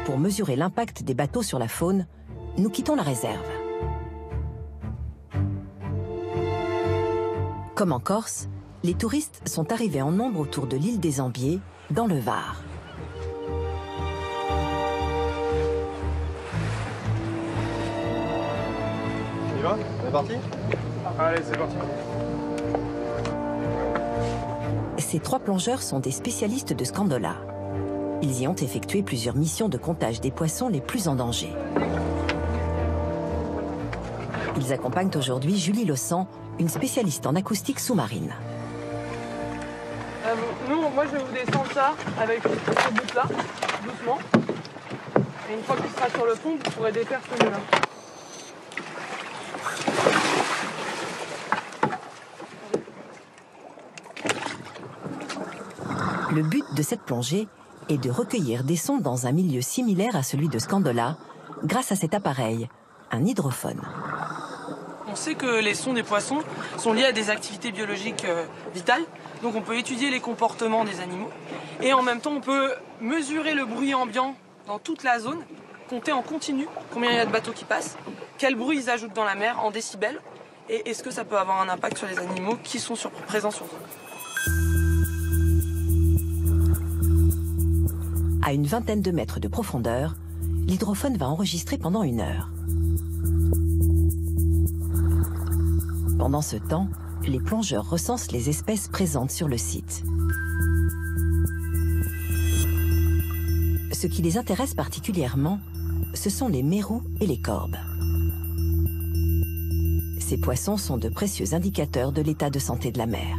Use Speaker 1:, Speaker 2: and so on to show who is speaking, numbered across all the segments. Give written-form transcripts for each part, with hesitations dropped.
Speaker 1: Pour mesurer l'impact des bateaux sur la faune, nous quittons la réserve. Comme en Corse, les touristes sont arrivés en nombre autour de l'île des Ambiers, dans le Var.
Speaker 2: On y va? On est parti?
Speaker 3: Allez, c'est parti.
Speaker 1: Ces 3 plongeurs sont des spécialistes de Scandola. Ils y ont effectué plusieurs missions de comptage des poissons les plus en danger. Ils accompagnent aujourd'hui Julie Lossan, une spécialiste en acoustique sous-marine.
Speaker 4: Moi je vais vous descendre ça avec cette bout-là, doucement. Et une fois qu'il sera sur le fond, vous pourrez défaire celui-là.
Speaker 1: Le but de cette plongée est de recueillir des sons dans un milieu similaire à celui de Scandola, grâce à cet appareil, un hydrophone.
Speaker 4: On sait que les sons des poissons sont liés à des activités biologiques vitales. Donc on peut étudier les comportements des animaux. Et en même temps, on peut mesurer le bruit ambiant dans toute la zone, compter en continu combien il y a de bateaux qui passent, quel bruit ils ajoutent dans la mer en décibels, et est-ce que ça peut avoir un impact sur les animaux qui sont présents sur zone.
Speaker 1: À une vingtaine de mètres de profondeur, l'hydrophone va enregistrer pendant 1 heure. Pendant ce temps, les plongeurs recensent les espèces présentes sur le site. Ce qui les intéresse particulièrement, ce sont les mérous et les corbes. Ces poissons sont de précieux indicateurs de l'état de santé de la mer.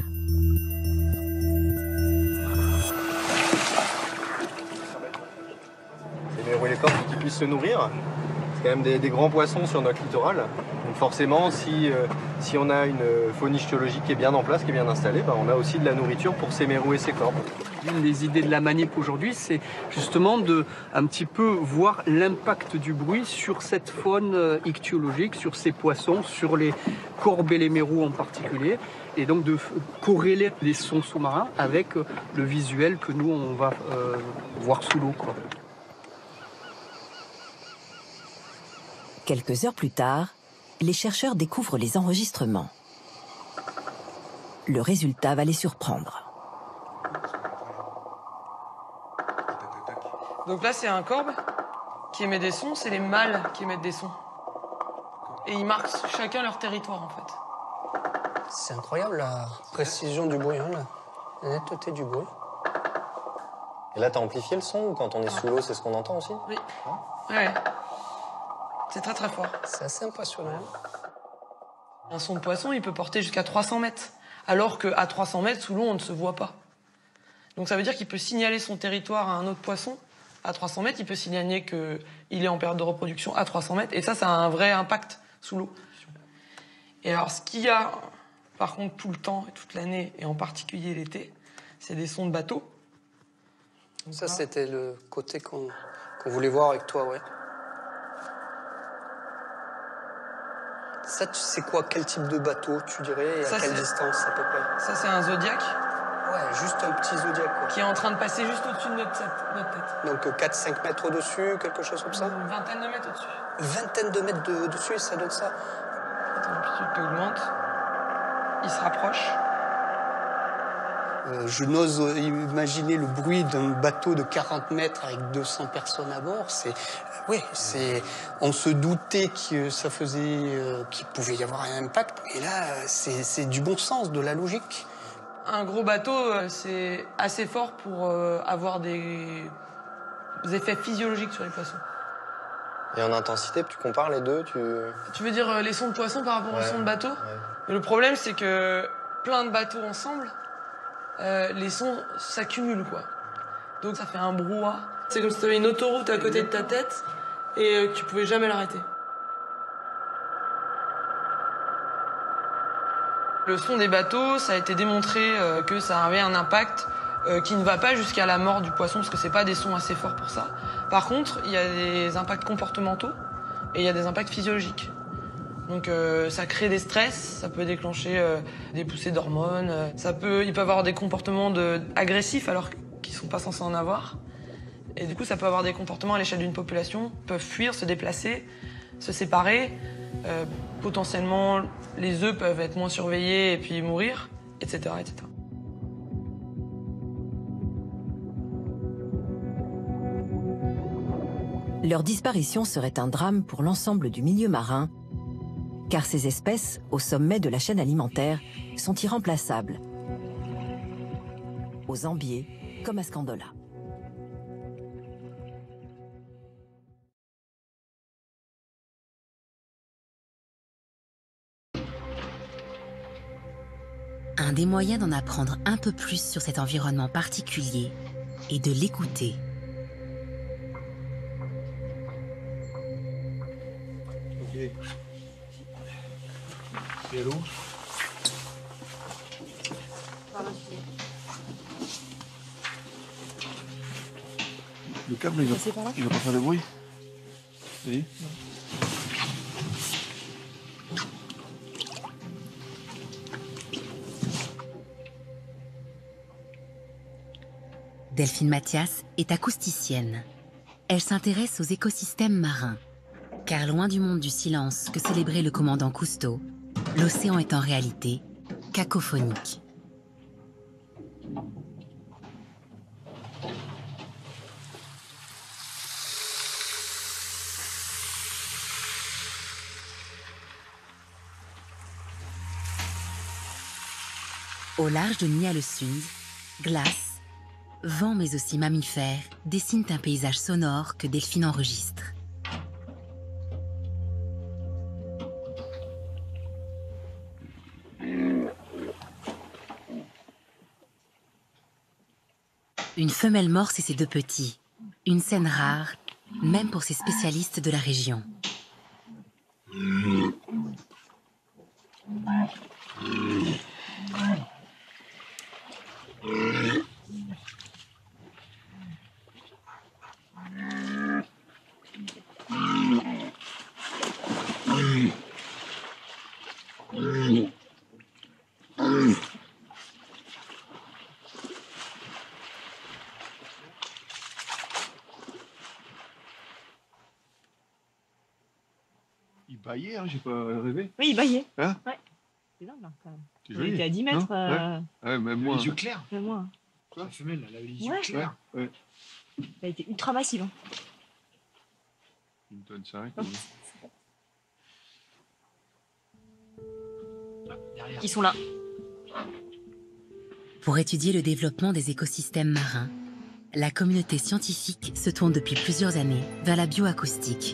Speaker 2: Les mérous et les corbes, pour qu'ils puissent se nourrir. C'est quand même des grands poissons sur notre littoral. Donc forcément, si on a une faune ichthyologique qui est bien en place, qui est bien installée, on a aussi de la nourriture pour ces mérous et ces corbes.
Speaker 5: L'une des idées de la manip aujourd'hui, c'est justement de un petit peu voir l'impact du bruit sur cette faune ichthyologique, sur ces poissons, sur les corbes et les mérous en particulier, et donc de corréler les sons sous-marins avec le visuel que nous on va voir sous l'eau, quoi.
Speaker 1: Quelques heures plus tard, les chercheurs découvrent les enregistrements. Le résultat va les surprendre.
Speaker 4: Donc là, c'est un corbe qui émet des sons, c'est les mâles qui émettent des sons. Et ils marquent chacun leur territoire, en fait.
Speaker 6: C'est incroyable, la précision du bruit, hein, la netteté du bruit.
Speaker 2: Et là, t'as amplifié le son ou quand on est sous l'eau, c'est ce qu'on entend aussi?
Speaker 4: Oui. Ouais. C'est très très fort.
Speaker 6: C'est assez impressionnant.
Speaker 4: Un son de poisson, il peut porter jusqu'à 300 mètres. Alors qu'à 300 mètres, sous l'eau, on ne se voit pas. Donc ça veut dire qu'il peut signaler son territoire à un autre poisson. À 300 mètres, il peut signaler qu'il est en période de reproduction à 300 mètres. Et ça a un vrai impact sous l'eau. Et alors, ce qu'il y a, par contre, tout le temps, et toute l'année, et en particulier l'été, c'est des sons de bateaux. Donc
Speaker 6: ça, c'était le côté qu'on voulait voir avec toi, ouais. Ça, tu sais quoi, quel type de bateau, tu dirais, et à quelle distance, à peu près?
Speaker 4: Ça, c'est un Zodiac.
Speaker 6: Ouais, juste un petit Zodiac, quoi.
Speaker 4: Qui est en train de passer juste au-dessus de notre tête.
Speaker 6: Donc 4-5 mètres au-dessus, quelque chose comme ça?
Speaker 4: Une vingtaine de mètres au-dessus.
Speaker 6: Une vingtaine de mètres au-dessus, ça donne ça?
Speaker 4: L'amplitude qui augmente. Il se rapproche.
Speaker 6: Je n'ose imaginer le bruit d'un bateau de 40 mètres avec 200 personnes à bord. On se doutait que ça faisait, qu'il pouvait y avoir un impact, mais là, c'est du bon sens, de la logique.
Speaker 4: Un gros bateau, c'est assez fort pour avoir des effets physiologiques sur les poissons.
Speaker 2: Et en intensité, tu compares les deux,
Speaker 4: Tu veux dire les sons de poissons par rapport aux sons de bateau? Mais le problème, c'est que plein de bateaux ensemble, les sons s'accumulent, quoi. Donc ça fait un brouhaha. C'est comme si tu avais une autoroute à côté de ta tête et que tu pouvais jamais l'arrêter. Le son des bateaux, ça a été démontré que ça avait un impact qui ne va pas jusqu'à la mort du poisson, parce que c'est pas des sons assez forts pour ça. Par contre, il y a des impacts comportementaux et il y a des impacts physiologiques. Donc ça crée des stress, ça peut déclencher des poussées d'hormones, il peut avoir des comportements agressifs alors qu'ils sont pas censés en avoir. Et du coup, ça peut avoir des comportements à l'échelle d'une population, peuvent fuir, se déplacer, se séparer. Potentiellement, les œufs peuvent être moins surveillés et puis mourir, etc., etc.
Speaker 1: Leur disparition serait un drame pour l'ensemble du milieu marin, car ces espèces, au sommet de la chaîne alimentaire, sont irremplaçables. Aux Ambiers, comme à Scandola.
Speaker 7: Un des moyens d'en apprendre un peu plus sur cet environnement particulier est de l'écouter.
Speaker 3: Ok. Et l'eau?
Speaker 8: Le câble, il va pas faire de bruit. Oui.
Speaker 7: Delphine Mathias est acousticienne. Elle s'intéresse aux écosystèmes marins. Car loin du monde du silence que célébrait le commandant Cousteau, l'océan est en réalité cacophonique. Au large de Ny-à-le-Sund, glace, vent mais aussi mammifères dessinent un paysage sonore que Delphine enregistre. Une femelle morse et ses deux petits, une scène rare, même pour ces spécialistes de la région.
Speaker 8: Il baillait, hein, j'ai pas rêvé.
Speaker 9: Oui, il baillait.
Speaker 8: Hein?
Speaker 9: Ouais. C'est dingue, là, quand même.
Speaker 8: C'est
Speaker 9: Il
Speaker 8: joli.
Speaker 9: était à 10 mètres.
Speaker 8: Non? Ouais, même moi.
Speaker 3: Les yeux clairs.
Speaker 9: Même moi.
Speaker 8: Quoi?
Speaker 3: La femelle, elle avait les yeux
Speaker 9: Ouais.
Speaker 3: clairs.
Speaker 8: Ouais.
Speaker 9: Il a été ultra massif. Hein.
Speaker 8: Une tonne 5.
Speaker 3: Derrière.
Speaker 9: Ils sont là.
Speaker 7: Pour étudier le développement des écosystèmes marins, la communauté scientifique se tourne depuis plusieurs années vers la bioacoustique.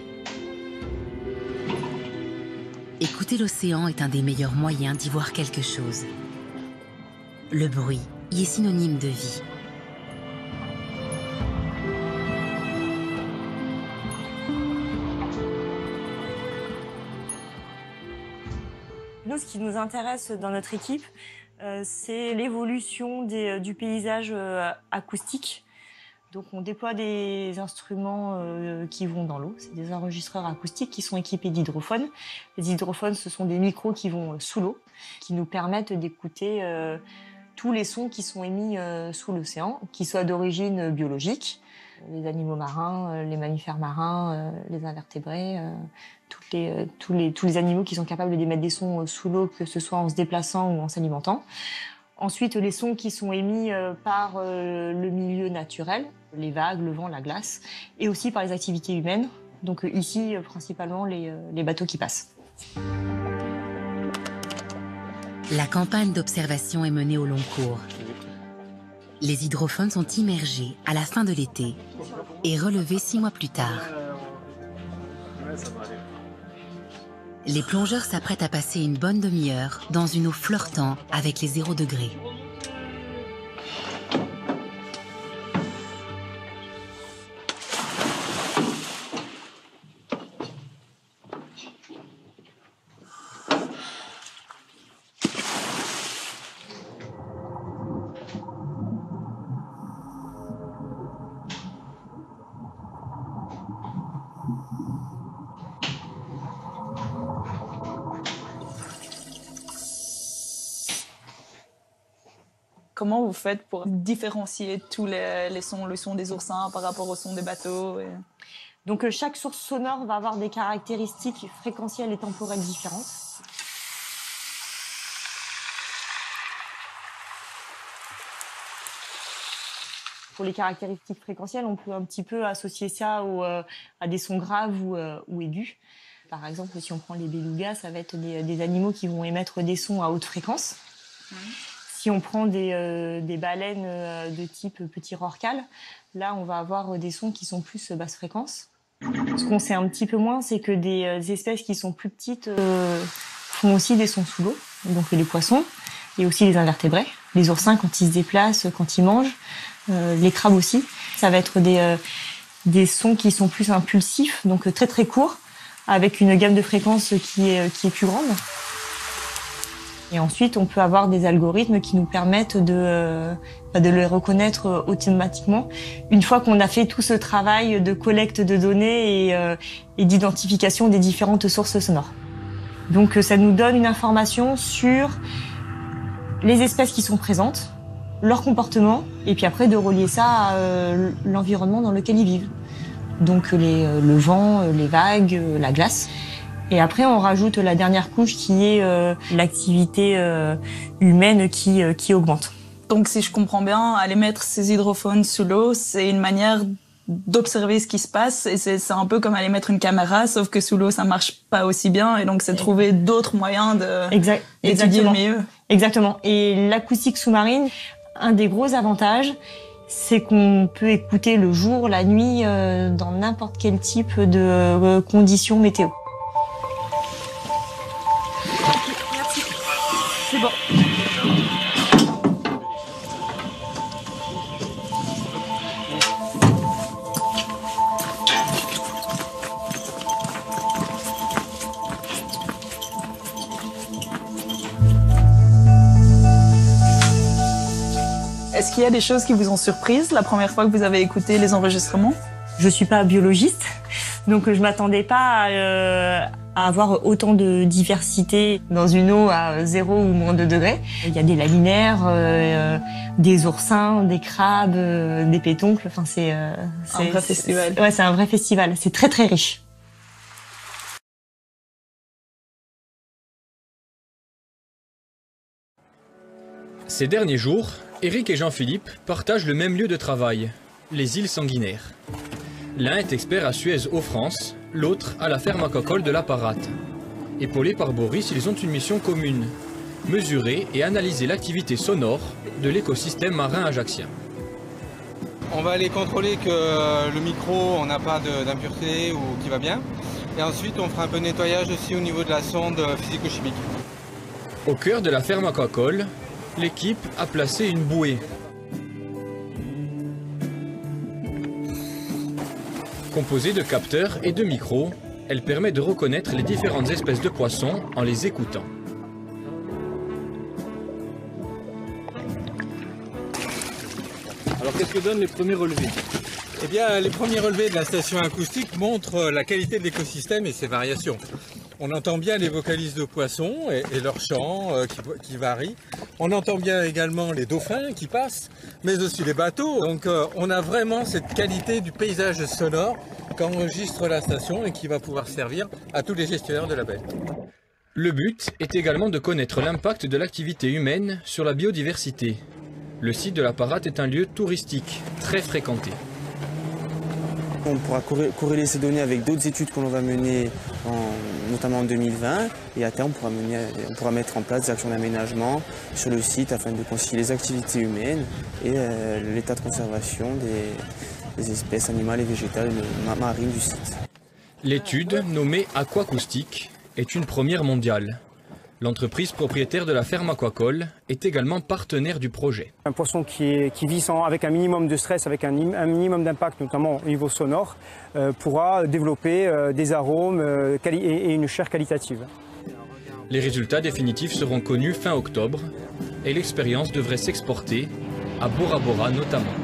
Speaker 7: Écouter l'océan est un des meilleurs moyens d'y voir quelque chose. Le bruit y est synonyme de vie.
Speaker 9: Nous, ce qui nous intéresse dans notre équipe, c'est l'évolution du paysage acoustique. Donc on déploie des instruments qui vont dans l'eau. C'est des enregistreurs acoustiques qui sont équipés d'hydrophones. Les hydrophones, ce sont des micros qui vont sous l'eau, qui nous permettent d'écouter tous les sons qui sont émis sous l'océan, qui soient d'origine biologique. Les animaux marins, les mammifères marins, les invertébrés, tous les animaux qui sont capables d'émettre des sons sous l'eau, que ce soit en se déplaçant ou en s'alimentant. Ensuite, les sons qui sont émis par le milieu naturel, les vagues, le vent, la glace, et aussi par les activités humaines. Donc ici, principalement, les bateaux qui passent.
Speaker 7: La campagne d'observation est menée au long cours. Les hydrophones sont immergés à la fin de l'été et relevés 6 mois plus tard. Les plongeurs s'apprêtent à passer une bonne demi-heure dans une eau flirtant avec les 0 degrés.
Speaker 10: Comment vous faites pour différencier tous les sons, le son des oursins par rapport au son des bateaux
Speaker 9: Donc chaque source sonore va avoir des caractéristiques fréquentielles et temporelles différentes. Pour les caractéristiques fréquentielles, on peut un petit peu associer ça à des sons graves ou aigus. Par exemple, si on prend les belugas, ça va être des animaux qui vont émettre des sons à haute fréquence. Si on prend des baleines de type petit rorqual, là, on va avoir des sons qui sont plus basse fréquence. Ce qu'on sait un petit peu moins, c'est que des espèces qui sont plus petites font aussi des sons sous l'eau, donc les poissons, et aussi les invertébrés. Les oursins, quand ils se déplacent, quand ils mangent, les crabes aussi. Ça va être des sons qui sont plus impulsifs, donc très très courts, avec une gamme de fréquences qui est plus grande. Et ensuite, on peut avoir des algorithmes qui nous permettent de les reconnaître automatiquement. Une fois qu'on a fait tout ce travail de collecte de données et d'identification des différentes sources sonores. Donc ça nous donne une information sur les espèces qui sont présentes, leur comportement, et puis après de relier ça à l'environnement dans lequel ils vivent. Donc le vent, les vagues, la glace. Et après, on rajoute la dernière couche qui est l'activité humaine qui augmente.
Speaker 10: Donc si je comprends bien, aller mettre ces hydrophones sous l'eau, c'est une manière d'observer ce qui se passe, et c'est un peu comme aller mettre une caméra, sauf que sous l'eau ça marche pas aussi bien, et donc c'est trouver d'autres moyens d'étudier le milieu.
Speaker 9: Exactement. Et l'acoustique sous-marine, un des gros avantages, c'est qu'on peut écouter le jour, la nuit, dans n'importe quel type de conditions météo.
Speaker 10: Merci. C'est bon. Est-ce qu'il y a des choses qui vous ont surprise la première fois que vous avez écouté les enregistrements?
Speaker 9: Je suis pas biologiste, donc je m'attendais pas à avoir autant de diversité dans une eau à 0 ou moins 2 degrés. Il y a des laminaires, des oursins, des crabes, des pétoncles. Enfin, c'est un
Speaker 10: vrai festival.
Speaker 9: Ouais, c'est un vrai festival. C'est très très riche.
Speaker 11: Ces derniers jours, Eric et Jean-Philippe partagent le même lieu de travail, les îles Sanguinaires. L'un est expert à Suez aux France, l'autre à la ferme aquacole de la Parate. Épaulés par Boris, ils ont une mission commune, mesurer et analyser l'activité sonore de l'écosystème marin ajaccien.
Speaker 12: On va aller contrôler que le micro, on n'a pas d'impureté ou qui va bien. Et ensuite, on fera un peu de nettoyage aussi au niveau de la sonde physico-chimique.
Speaker 11: Au cœur de la ferme aquacole, l'équipe a placé une bouée. Composée de capteurs et de micros, elle permet de reconnaître les différentes espèces de poissons en les écoutant.
Speaker 12: Alors qu'est-ce que donnent les premiers relevés? Eh bien, les premiers relevés de la station acoustique montrent la qualité de l'écosystème et ses variations. On entend bien les vocalises de poissons et leurs chants qui varient. On entend bien également les dauphins qui passent, mais aussi les bateaux. Donc on a vraiment cette qualité du paysage sonore qu'enregistre la station et qui va pouvoir servir à tous les gestionnaires de la baie.
Speaker 11: Le but est également de connaître l'impact de l'activité humaine sur la biodiversité. Le site de la Parate est un lieu touristique très fréquenté.
Speaker 13: On pourra corréler ces données avec d'autres études que l'on va mener, notamment en 2020, et à terme on pourra mettre en place des actions d'aménagement sur le site afin de concilier les activités humaines et l'état de conservation des espèces animales et végétales marines du site.
Speaker 11: L'étude, nommée Aquacoustique, est une première mondiale. L'entreprise propriétaire de la ferme aquacole est également partenaire du projet.
Speaker 14: Un poisson qui vit avec un minimum de stress, avec un minimum d'impact, notamment au niveau sonore, pourra développer des arômes et une chair qualitative.
Speaker 11: Les résultats définitifs seront connus fin octobre et l'expérience devrait s'exporter à Bora Bora notamment.